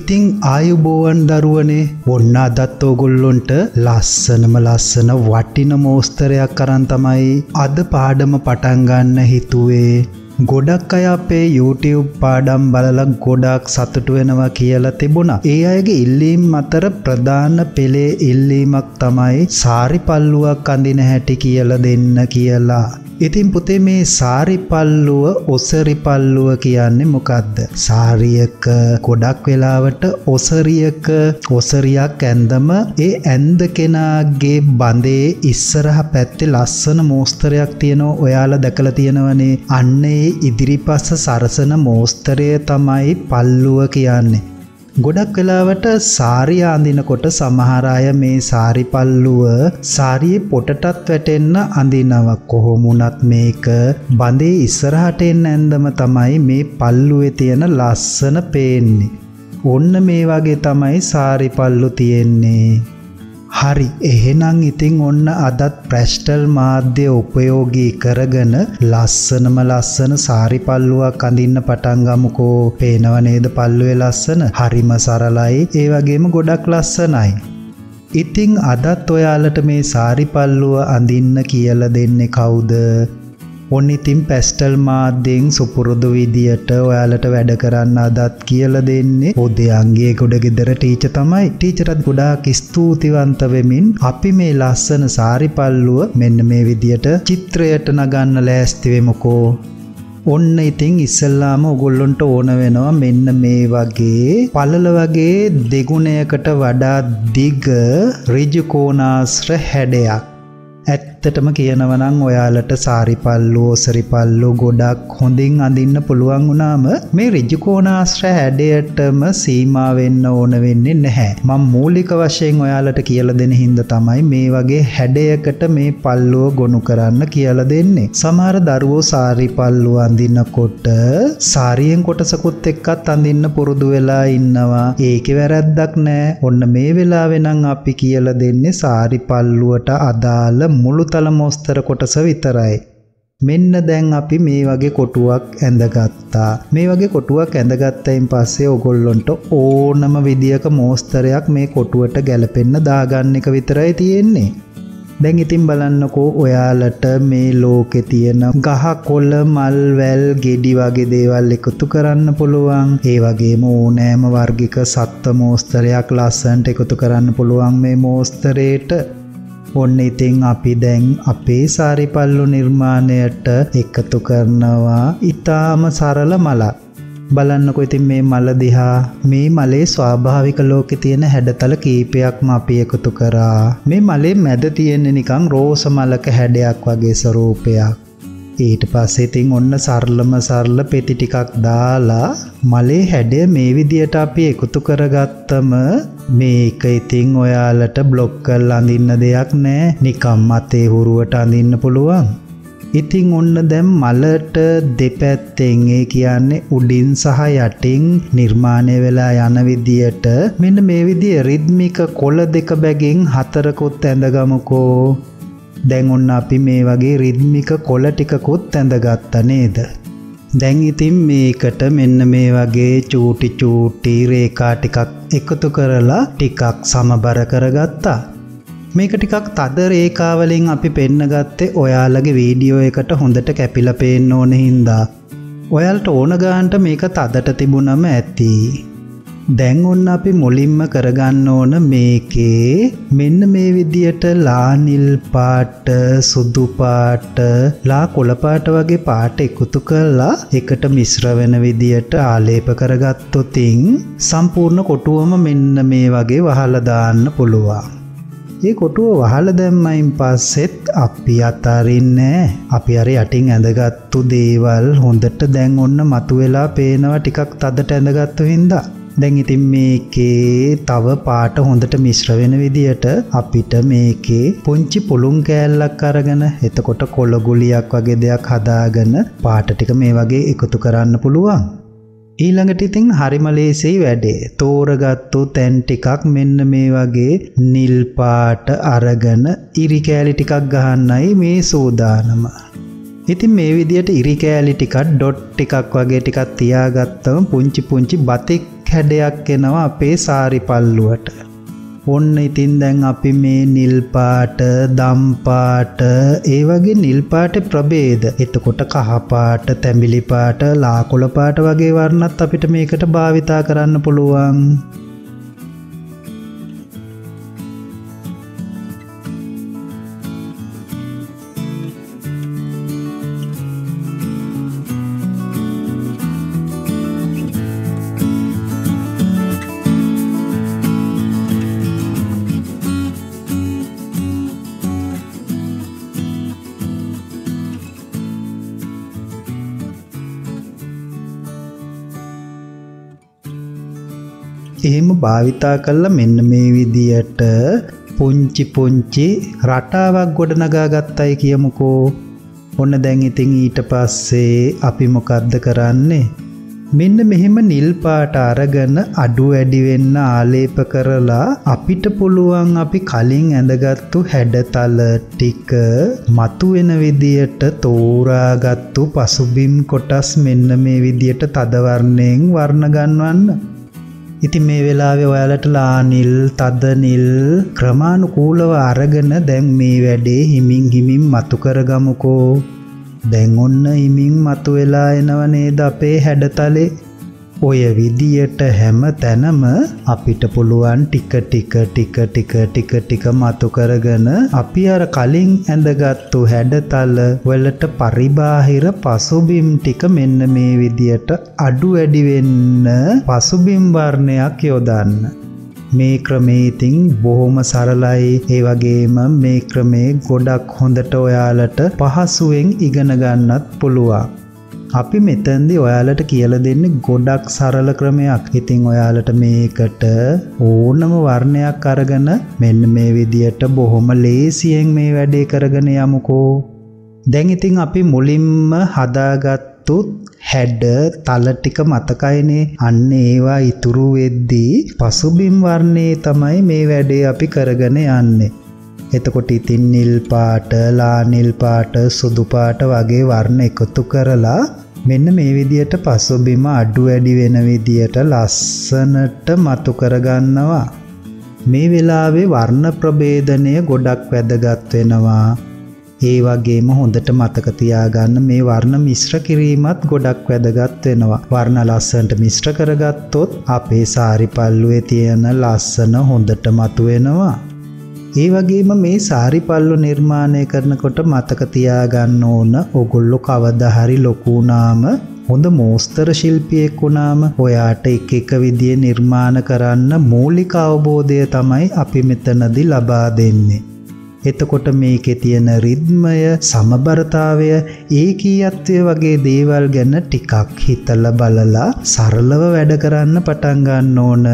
ඉතින් ආයුබෝවන් දරුවනේ ඔන්න අදත් ඕගොල්ලොන්ට ලස්සනම ලස්සන වටින මෝස්තරයක් අරන් තමයි අද පාඩම පටන් ගන්න හිතුවේ. ගොඩක් අය අපේ YouTube පාඩම් බලලා ගොඩක් සතුටු වෙනවා කියලා තිබුණා. ඒ අයගේ ඉල්ලීම් අතර ප්‍රධාන පෙළේ ඉල්ලීමක් තමයි සාරි පල්ලුවක් අඳින හැටි කියලා දෙන්න කියලා. ඉතින් පුතේ මේ සාරි පල්ලුව ඔසරි පල්ලුව කියන්නේ මොකද්ද? සාරියක ගොඩක් වෙලාවට ඔසරියක් ඇඳම ඒ ඇඳ කෙනාගේ බඳේ ඉස්සරහ පැත්තේ ලස්සන මෝස්තරයක් තියෙනවා. ඔයාලා දැකලා තියෙනවනේ. අන්න ඒ ඉදිරිපස්ස සරසන මෝස්තරය තමයි පල්ලුව කියන්නේ. ගොඩක් වෙලාවට සාරිය අඳිනකොට සමහර අය මේ සාරි පල්ලුව සාරියේ පොටටත් වැටෙන්න අඳිනවා. කොහොම වුණත් මේක බඳේ ඉස්සරහට එන්න ඇඳම තමයි මේ පල්ලුවේ තියෙන ලස්සන පේන්නේ. ඔන්න මේ වගේ තමයි සාරි පල්ලු තියෙන්නේ. හරි, එහෙනම් ඉතින් ඔන්න අදත් ප්‍රැස්ටල් මාධ්‍ය උපයෝගී කරගෙන ලස්සනම ලස්සන සාරි පල්ලුවක් අඳින්න පටන් ගමුකෝ. පේනව නේද පල්ලුවේ ලස්සන? හරිම සරලයි, ඒ වගේම ගොඩක් ලස්සනයි. ඉතින් අදත් ඔයාලට මේ සාරි පල්ලුව අඳින්න කියලා දෙන්නේ කවුද? ඔන්න ඉතින් පැස්ටල් මාධ්‍යෙන් සුපුරුදු විදියට ඔයාලට වැඩ කරන්න අදත් කියලා දෙන්නේ උදයන්ගේ ගොඩ ගෙදර ටීචර් තමයි. ටීචර්ත් ගොඩාක් ස්තුතිවන්ත වෙමින් අපි මේ ලස්සන සාරි පල්ලුව මෙන්න මේ විදියට චිත්‍රයට නගන්න ලෑස්ති වෙමුකෝ. ඔන්න ඉතින් ඉස්සෙල්ලාම ඔයගොල්ලන්ට ඕන වෙනවා මෙන්න මේ වගේ පළල වගේ දෙගුණයකට වඩා දිග ඍජු කෝණාශ්‍ර හැඩයක්. ඇත්තටම කියනවා නම් ඔයාලට සාරි පල්ලු ඔසරි පල්ලු ගොඩක් හොඳින් අඳින්න පුළුවන් වුණාම මේ ඍජු කෝණාශ්‍ර හැඩයටම සීමා වෙන්න ඕන වෙන්නේ නැහැ. මම මූලික වශයෙන් ඔයාලට කියලා දෙන හින්දා තමයි මේ වගේ හැඩයකට මේ පල්ලුව ගොනු කරන්න කියලා දෙන්නේ. සමහර දරුවෝ සාරි පල්ලුව අඳිනකොට සාරියෙන් කොටසකුත් එක්කත් අඳින්න පුරුදු වෙලා ඉන්නවා. ඒකේ වැරද්දක් නැහැ. ඔන්න මේ වෙලාවේ නම් අපි කියලා දෙන්නේ සාරි පල්ලුවට අදාළ මුළුතල මෝස්තර කොටස විතරයි. මෙන්න දැන් අපි මේ වගේ කොටුවක් ඇඳගත්තා. මේ වගේ කොටුවක් ඇඳගත්තයින් පස්සේ ඔයගොල්ලන්ට ඕනම විදියක මෝස්තරයක් මේ කොටුවට ගැලපෙන්න දාගන්න එක විතරයි තියෙන්නේ. දැන් ඉතින් බලන්නකෝ ඔයාලට මේ ලෝකේ තියෙන ගහ කොළ මල් වැල් ගෙඩි වගේ දේවල් එකතු කරන්න පුළුවන්. ඒ වගේම ඕනෑම වර්ගික සත්ත්ව මෝස්තරයක් ලස්සනට එකතු කරන්න පුළුවන් මේ මෝස්තරේට. ඔන්න ඉතින් අපි දැන් අපේ සාරි පල්ලු නිර්මාණයට එකතු කරනවා ඊටාම සරල මලක්. බලන්නකො ඉතින් මේ මල දිහා. මේ මලේ ස්වාභාවික ලෝකේ තියෙන හැඩතල කීපයක්ම අපි එකතු කරා. මේ මලේ මැද තියෙන්නේ නිකන් රෝස මලක හැඩයක් වගේ ස්වරූපයක්. ඊට පස්සේ ඉතින් ඔන්න සරල පෙති ටිකක් දාලා මලේ හැඩය මේ විදියට අපි එකතු කරගත්තම මේක ඉතින් ඔයාලට බ්ලොක් කරලා අඳින්න දෙයක් නෑ. නිකම් අතේ හුරුවට අඳින්න පුළුවන්. ඉතින් ඔන්න දැන් මලට දෙපැත්තෙන් ඒ කියන්නේ උඩින් සහ යටින් නිර්මාණය වෙලා යන විදියට මෙන්න මේ විදිය රිද්මික කොළ දෙක බැගින් හතරකුත් ඇඳගමුකෝ. දැන් ඔන්න අපි මේ වගේ රිද්මික කොළ ටිකකුත් ඇඳගත්තා නේද? දැන් ඉතින් මේකට මෙන්න මේ වගේ චූටි රේඛා ටිකක් එකතු කරලා ටිකක් සමබර කරගත්තා. මේක ටිකක් තද රේඛා වලින් අපි පෙන්න ගත්තේ ඔයාලගේ වීඩියෝ එකට හොඳට කැපිලා පේන්න ඕන හින්දා. ඔයාලට ඕන ගානට මේක තදට තිබුණම ඇති. දැන් ඔන්න අපි මුලින්ම කරගන්න ඕන මේකේ මෙන්න මේ විදියට ලා නිල් පාට, සුදු පාට, ලා කොළ පාට වගේ පාට එකතු කරලා එකට මිශ්‍ර වෙන විදියට ආලේප කරගත්තොතින් සම්පූර්ණ කොටුවම මෙන්න මේ වගේ වහලා දාන්න පුළුවන්. මේ කොටුව වහලා දැම්මයින් පස්සෙත් අපි අතාරින්නේ අපි අර යටින් ඇඳගත්තු දේවල් හොඳට දැන් ඔන්න මතුවෙලා පේනවා ටිකක් තදට ඇඳගත්තු හින්දා. දැන් ඉතින් මේකේ තව පාට හොඳට මිශ්‍ර වෙන විදියට අපිට මේකේ පුංචි පුළුන් කෑල්ලක් අරගෙන එතකොට කොළ ගුලියක් වගේ දෙයක් හදාගෙන පාට ටික මේ වගේ එකතු කරන්න පුළුවන්. ඊළඟට ඉතින් හරිම ලේසියි වැඩේ. තෝරගත්තු තැන් ටිකක් මෙන්න මේ වගේ නිල් පාට අරගෙන ඉරි කෑලි ටිකක් ගහන්නයි මේ සූදානම. ඉතින් මේ විදියට ඉරි කෑලි ටිකක් ඩොට් ටිකක් වගේ ටිකක් තියාගත්තම පුංචි බතෙක් හැඩයක් එනවා අපේ සාරි පල්ලුවට. ඔන්න ඉතින් දැන් අපි මේ නිල් පාට, දම් පාට, ඒ වගේ නිල් පාටේ ප්‍රභේද. එතකොට කහ පාට, තැඹිලි පාට, ලාකොළ පාට වගේ වර්ණත් අපිට මේකට භාවිතා කරන්න පුළුවන්. එහෙම භාවිතා කළා මෙන්න මේ විදියට පුංචි රටාවක් ගොඩනගා ගත්තයි කියමුකෝ. ඔන්න දැන් ඉතින් ඊට පස්සේ අපි මොකද්ද කරන්නේ? මෙන්න මෙහෙම නිල් පාට අරගෙන අඩු වැඩි වෙන්න ආලේප කරලා අපිට පුළුවන් අපි කලින් ඇඳගත්තු හැඩතල ටික මතුවෙන විදියට තෝරාගත්තු පසුබිම් කොටස් මෙන්න මේ විදියට තද වර්ණයෙන් වර්ණ ගන්නවන්න. ඉතින් මේ වෙලාවේ ඔයාලට ලා නිල්, තද නිල් ක්‍රමානුකූලව අරගෙන දැන් මේ වැඩේ හිමින් මතු කරගමුකෝ. දැන් ඔන්න හිමින් මතු වෙලා එනව නේද අපේ හැඩතලේ. ඔය විදියට හැම තැනම අපිට පුළුවන් ටික මතු කරගෙන අපි අර කලින් ඇඳගත්තු හැඩතල වලට පරිබාහිර පසුබිම් ටික මෙන්න මේ විදියට අඩු වැඩි වෙන්න පසුබිම් වර්ණයක් යොදන්න. මේ ක්‍රමේ ඉතින් බොහොම සරලයි. ඒ වගේම මේ ක්‍රමේ ගොඩක් හොඳට ඔයාලට පහසුවෙන් ඉගෙන ගන්නත් පුළුවන්. අපි මෙතෙන්දී ඔයාලට කියලා දෙන්නේ ගොඩක් සරල ක්‍රමයක්. ඉතින් ඔයාලට මේකට ඕනම වර්ණයක් අරගෙන මෙන්න මේ විදියට බොහොම ලේසියෙන් මේ වැඩේ කරගෙන යමුකෝ. දැන් ඉතින් අපි මුලින්ම හදාගත්තු හැඩ තල ටික මතකයිනේ. අන්න ඒවා ඉතුරු වෙද්දී පසුබිම් වර්ණේ තමයි මේ වැඩේ අපි කරගෙන යන්නේ. එතකොට ඉතින් නිල් පාට, ලා නිල් පාට, සුදු පාට වගේ වර්ණ එකතු කරලා මෙන්න මේ විදියට පසුබිම අඩු වැඩි වෙන විදියට ලස්සනට මතු කරගන්නවා. මේ වෙලාවේ වර්ණ ප්‍රභේදනය ගොඩක් වැදගත් වෙනවා. ඒ වගේම හොඳට මතක තියාගන්න මේ වර්ණ මිශ්‍ර කිරීමත් ගොඩක් වැදගත් වෙනවා. වර්ණ ලස්සනට මිශ්‍ර කරගත්තොත් අපේ සාරි පල්ලුවේ තියෙන ලස්සන හොඳට මතුවෙනවා. ඒ වගේම මේ සාරි පල්ලු නිර්මාණය කරනකොට මතක තියාගන්න ඕන ඔගොල්ලෝ කවදා හරි ලොකු වුණාම හොඳ මෝස්තර ශිල්පියෙක් වුණාම ඔයාට එක විදිහේ නිර්මාණ කරන්න මූලික අවබෝධය තමයි අපි මෙතනදී ලබා දෙන්නේ. එතකොට මේකේ තියෙන රිද්මය, සමබරතාවය, ඒකීයත්වය වගේ දේවල් ගැන ටිකක් හිතලා බලලා සරලව වැඩ කරන්න පටන් ගන්න ඕන.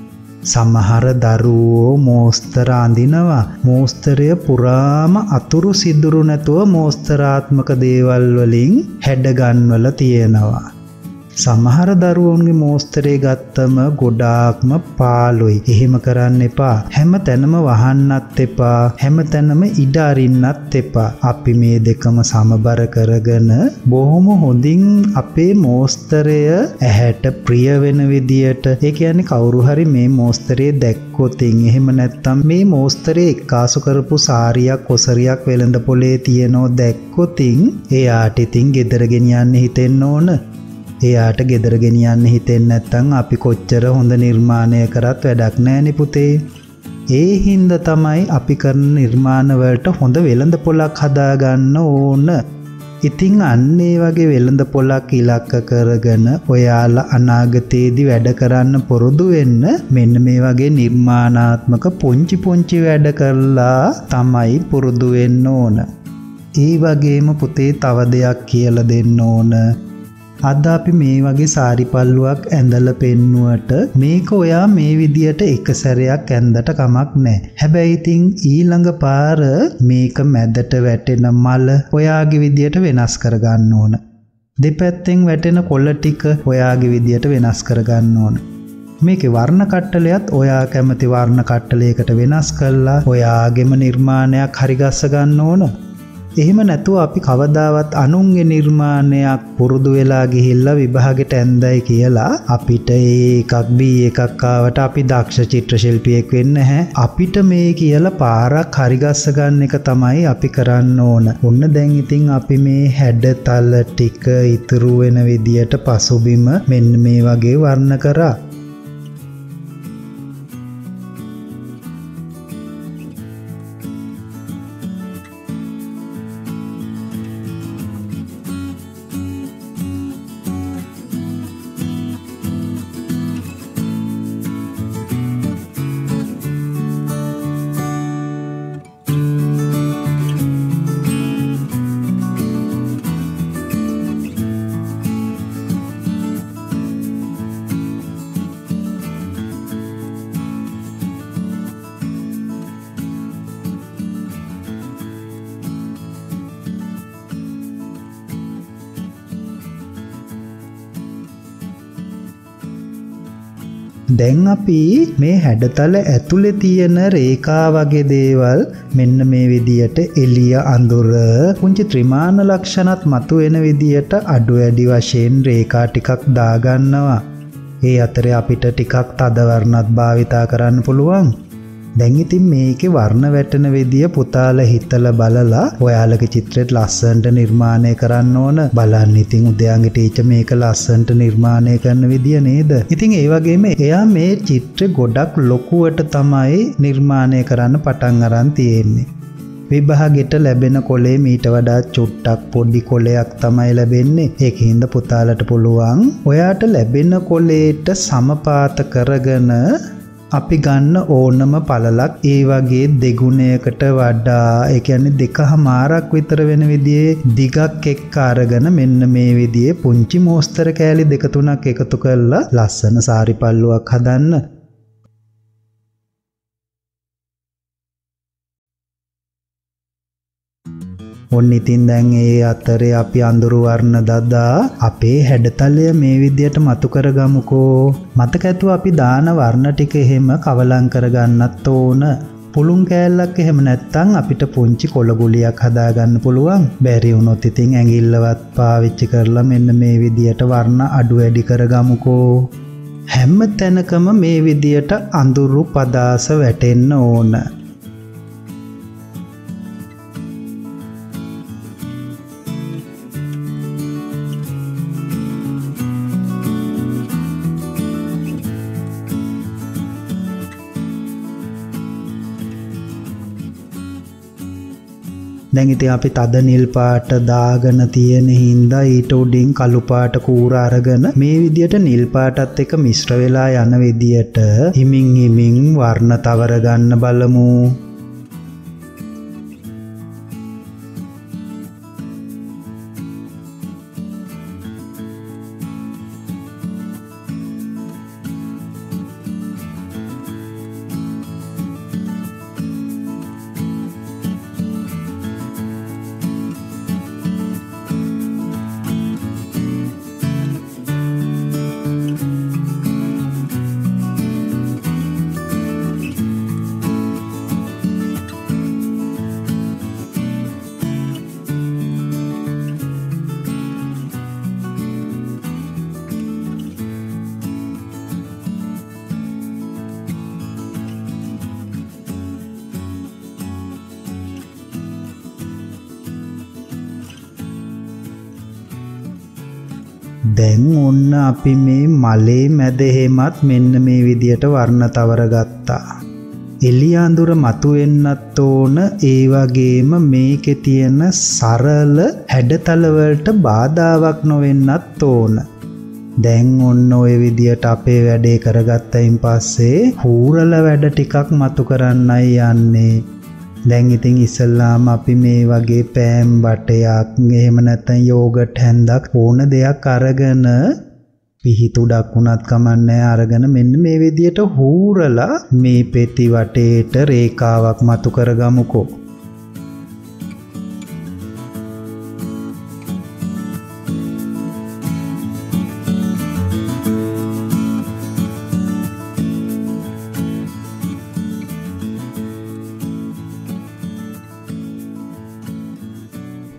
සමහර දරුවෝ මෝස්තර අඳිනවා. මෝස්තරය පුරාම අතුරු සිදුරු නැතුව මෝස්තරාත්මක දේවල් වලින් හැඩ ගන්නවල තියෙනවා. සමහර දරුවන්ගේ මෝස්තරේ ගත්තම ගොඩාක්ම පාළුයි. එහෙම කරන්න එපා. හැම තැනම වහන්නත් එපා. හැම තැනම ඉඩ අරින්නත් එපා. අපි මේ දෙකම සමබර කරගෙන බොහොම හොඳින් අපේ මෝස්තරය ඇහැට ප්‍රිය වෙන විදියට, ඒ කියන්නේ කවුරු හරි මේ මෝස්තරේ දැක්කොතින්, එහෙම නැත්නම් මේ මෝස්තරේ එක්කාසු කරපු සාරියක්, කොසරියක් වෙළඳ පොලේ තියනෝ දැක්කොතින් එයාට ඉතින් ගෙදර ගෙනියන්න හිතෙන්න ඕන. එයාට ගෙදර ගෙනියන්න හිතෙන්නේ නැත්නම් අපි කොච්චර හොඳ නිර්මාණය කරත් වැඩක් නැහැ පුතේ. ඒ හින්දා තමයි අපි කරන නිර්මාණ වලට හොඳ වෙළඳ පොලක් හදාගන්න ඕන. ඉතින් අන්න ඒ වගේ වෙළඳ පොලක් ඉලක්ක කරගෙන ඔයාලා අනාගතයේදී වැඩ කරන්න පුරුදු වෙන්න මෙන්න මේ වගේ නිර්මාණාත්මක පුංචි වැඩ කරලා තමයි පුරුදු වෙන්න ඕන. ඒ වගේම පුතේ තව දෙයක් කියලා දෙන්න ඕන. අද අපි මේ වගේ සාරි පල්ලුවක් ඇඳලා පෙන්නුවට මේක ඔයා මේ විදියට එක සැරයක් ඇඳට කමක් නැහැ. හැබැයි ඉතින් ඊළඟ පාර මේක මැදට වැටෙන මල ඔයාගේ විදියට වෙනස් කරගන්න ඕන. දෙපැත්තෙන් වැටෙන කොළ ටික ඔයාගේ විදියට වෙනස් කරගන්න ඕන. මේකේ වර්ණ කට්ටලයත් ඔයා කැමති වර්ණ කට්ටලයකට වෙනස් කරලා ඔයාගේම නිර්මාණයක් හරිගස්ස ගන්න ඕන. එහෙම නැතුව අපි කවදාවත් අනුන්ගේ නිර්මාණයක් පුරුදු වෙලා ගිහිල්ලා විභාගෙට ඇන්දයි කියලා අපිට එකක් B එකක් ආවට අපි දක්ෂ චිත්‍ර ශිල්පියෙක් වෙන්න නැහැ. අපිට මේ කියලා පාරක් හරි ගස්ස ගන්න එක තමයි අපි කරන්න ඕන. ඔන්න දැන් ඉතින් අපි මේ හැඩතල ටික ඉතුරු වෙන විදියට පසුබිම මෙන්න මේ වගේ වර්ණ කරා. දැන් අපි මේ හැඩතල ඇතුලේ තියෙන රේඛා වගේ දේවල් මෙන්න මේ විදියට එළිය අඳුර පුංචි ත්‍රිමාන ලක්ෂණත් මතුවෙන විදියට අඩු වැඩි වශයෙන් රේඛා ටිකක් දාගන්නවා. ඒ අතරේ අපිට ටිකක් තද වර්ණත් භාවිතා කරන්න පුළුවන්. දැන් ඉතින් මේකේ වර්ණ වැටෙන විදිය පුතාලා හිතලා බලලා ඔයාලගේ චිත්‍රෙත් ලස්සනට නිර්මාණය කරන්න ඕන. බලන්න ඉතින් උදයාගේ ටීචර් මේක ලස්සනට නිර්මාණය කරන විදිය නේද? ඉතින් ඒ වගේම එයා මේ චිත්‍රෙ ගොඩක් ලොකුවට තමයි නිර්මාණය කරන්න පටන් අරන් තියෙන්නේ. විභාගෙට ලැබෙන කොලේ මීට වඩා චුට්ටක් පොඩි කොලයක් තමයි ලැබෙන්නේ. ඒකින්ද පුතාලට පුළුවන් ඔයාට ලැබෙන කොලේට සමපාත කරගෙන අපි ගන්න ඕනම පළලක් ඒ වගේ දෙගුණයකට වඩා ඒ කියන්නේ 2.5ක් විතර වෙන විදිහේ දිගක් එක්ක අරගෙන මෙන්න මේ විදිහේ පුංචි මෝස්තර කෑලි 2-3ක් එකතු කරලා ලස්සන සාරි පල්ලුවක් හදන්න. ඔන්න ඉතින් දැන් ඒ අතරේ අපි අඳුරු වර්ණ දදා අපේ හැඩතලය මේ විදියට මතු කරගමුකෝ. මතක ඇතුව අපි දාන වර්ණ ටික එහෙම කවලම් කරගන්නත් ඕන. පුළුන් කෑල්ලක් එහෙම නැත්තම් අපිට පුංචි කොළ ගුලියක් හදාගන්න පුළුවන්. බැරි වුණොත් ඉතින් ඇඟිල්ලවත් පාවිච්චි කරලා මෙන්න මේ විදියට වර්ණ අඩු වැඩි කරගමුකෝ. හැම තැනකම මේ විදියට අඳුරු පදාස වැටෙන්න ඕන. දැන් ඉතින් අපි තද නිල් පාට දාගෙන තියෙන හින්දා ඊට උඩින් කළු පාට කූර අරගෙන මේ විදියට නිල් පාටත් එක්ක මිශ්‍ර වෙලා යන විදියට හිමින් හිමින් වර්ණ තවර ගන්න බලමු. දැන් ඔන්න අපි මේ මලේ මැද හැමත් මෙන්න මේ විදියට වර්ණ තවර ගත්තා. එළිය අඳුර මතුවෙන්නත් ඕන. ඒ වගේම මේකේ තියෙන සරල හැඩතල වලට බාධාවක් නොවෙන්නත් ඕන. දැන් ඔන්න ඔය විදියට අපේ වැඩේ කරගත්තයින් පස්සේ හූරල වැඩ ටිකක් මතු කරන්නයි යන්නේ. දැන් ඉතින් ඉස්සල්ලාම අපි මේ වගේ පෑම් බටයක් එහෙම නැත්නම් යෝගට් හැන්දක් ඕන දෙයක් අරගෙන පිහිටුඩක් වුණත් කමන්නේ අරගෙන මෙන්න මේ විදියට හූරලා මේ පෙති වටේට රේඛාවක් මතු කරගමුකෝ.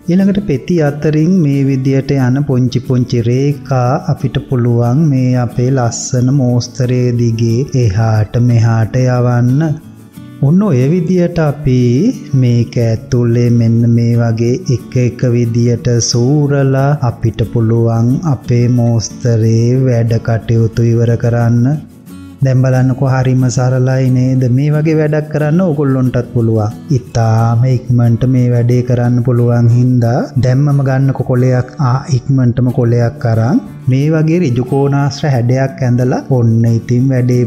ඊළඟට පෙති අතරින් මේ විදියට යන පුංචි රේඛා අපිට පුළුවන් මේ අපේ ලස්සන මෝස්තරයේ දිගේ එහාට මෙහාට යවන්න. ඔන්න ඔය විදියට අපි මේක ඇතුලේ මෙන්න මේ වගේ එක විදියට සූරලා අපිට පුළුවන් අපේ මෝස්තරේ වැඩ කටයුතු ඉවර කරන්න. දැන් බලන්නකෝ හරිම සරලයි නේද? මේ වගේ වැඩක් කරන්න ඕගොල්ලොන්ටත් පුළුවන්. ඉතාලම ඉක්මනට මේ වැඩේ කරන්න පුළුවන් හින්දා දැම්මම ගන්නකො කොලයක් ඉක්මනටම කොලයක් අරන් මේ වගේ ඍජු කෝණාශ්‍ර හැඩයක් ඇඳලා ඔන්න ඉතින් වැඩේ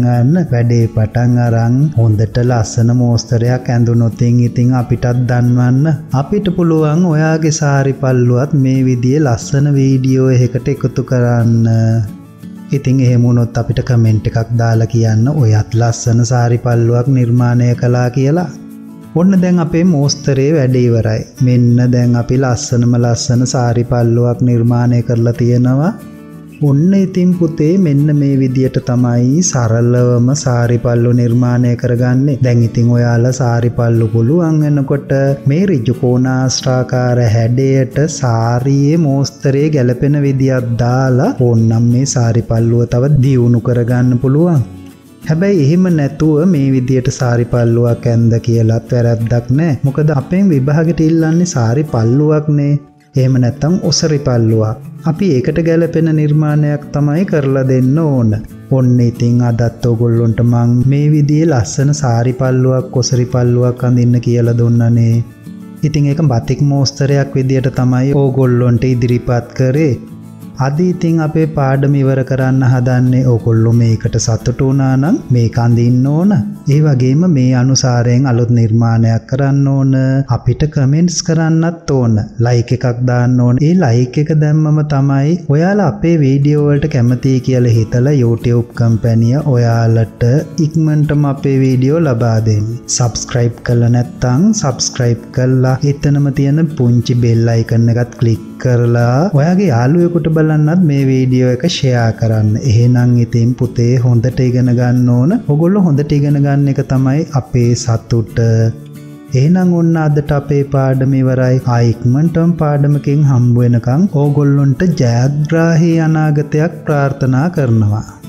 පටන් අරන් හොඳට ලස්සන මෝස්තරයක් ඇඳුනොත් ඉතින් අපිටත් දන්වන්න අපිට පුළුවන් ඔයාගේ සාරි පල්ලුවත් මේ විදිහේ ලස්සන වීඩියෝ එකකට එකතු කරන්න. ඉතින් එහෙම වුණොත් අපිට කමෙන්ට් එකක් දාලා කියන්න ඔයත් ලස්සන සාරි පල්ලුවක් නිර්මාණය කළා කියලා. ඔන්න දැන් අපේ මෝස්තරේ වැඩ ඉවරයි. මෙන්න දැන් අපි ලස්සන සාරි පල්ලුවක් නිර්මාණය කරලා තියෙනවා. ඔන්න ඉතින් පුතේ මෙන්න මේ විදියට තමයි සරලවම සාරි පල්ලු නිර්මාණය කරගන්නේ. දැන් ඉතින් ඔයාලා සාරි පල්ලු පුළුවන් වෙනකොට මේ ඍජු කෝණාශ්‍රාකාර හැඩයට සාරියේ මෝස්තරේ ගැලපෙන විදියක් දාලා ඕන්නම් මේ සාරි පල්ලුව තව දියුණු කරගන්න පුළුවන්. හැබැයි එහෙම නැතුව මේ විදියට සාරි පල්ලුවක් ඇඳ කියලාත් වැරද්දක් නැහැ. මොකද අපෙන් විභාගෙට ඉල්ලන්නේ සාරි පල්ලුවක්නේ. එහෙම නැත්නම් ඔසරි පල්ලුවක්. අපි ඒකට ගැලපෙන නිර්මාණයක් තමයි කරලා දෙන්න ඕන. ඔන්න ඉතින් අදත් ඔයගොල්ලොන්ට මං මේ විදිහේ ලස්සන සාරි පල්ලුවක් ඔසරි පල්ලුවක් අඳින්න කියලා දුන්නානේ. ඉතින් ඒක බතික් මෝස්තරයක් විදියට තමයි ඕගොල්ලොන්ට ඉදිරිපත් කරේ. අද ඉතින් අපේ පාඩම ඉවර කරන්න හදන්නේ. ඕගොල්ලෝ මේකට සතුටු වුණා නම් මේක අඳින්න ඕන. ඒ වගේම මේ අනුසාරයෙන් අලුත් නිර්මාණයක් කරන්න ඕන. අපිට කමෙන්ට්ස් කරන්නත් ඕන. ලයික් එකක් දාන්න ඕන. ඒ ලයික් එක දැම්මම තමයි ඔයාලා අපේ වීඩියෝ වලට කැමතියි කියලා හිතලා YouTube කම්පැනිය ඔයාලට ඉක්මනටම අපේ වීඩියෝ ලබා දෙන්නේ. සබ්ස්ක්‍රයිබ් කළා නැත්නම් සබ්ස්ක්‍රයිබ් කළා එතනම තියෙන පුංචි බෙල් අයිකන් එකත් ක්ලික් කරලා ඔයාගේ යාළුවෙකුට බලන්නත් මේ වීඩියෝ එක ෂෙයා කරන්න. එහෙනම් ඉතින් පුතේ හොඳට ඉගෙන ගන්න ඕන. ඔයගොල්ලෝ හොඳට ඉගෙන ගන්න එක තමයි අපේ සතුට. එහෙනම් ඔන්න අදට අපේ පාඩම ඉවරයි. ඉක්මනටම පාඩමකින් හම්බ වෙනකන් ඕගොල්ලොන්ට ජයග්‍රාහී අනාගතයක් ප්‍රාර්ථනා කරනවා.